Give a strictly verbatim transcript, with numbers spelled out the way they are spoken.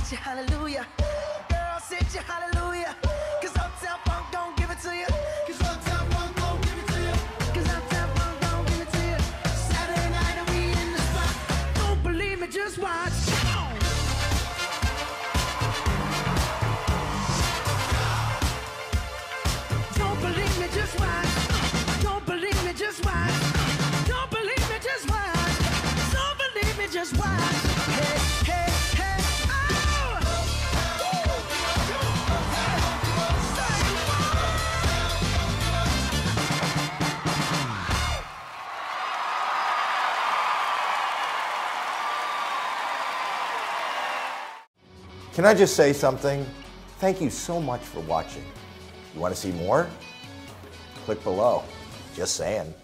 sit your hallelujah. Girl, sit your hallelujah. Cause Uptown Funk don't give it to you. Cause Uptown Funk don't give it to you. Cause Uptown Funk don't give it to you. Saturday night and we in the spot. Don't believe me, just watch. Don't believe me, just watch. Don't believe me, just watch. Don't believe me, just watch. Don't believe me, just watch. Hey, hey, hey, oh! Can I just say something? Thank you so much for watching. You want to see more? Click below. Just saying.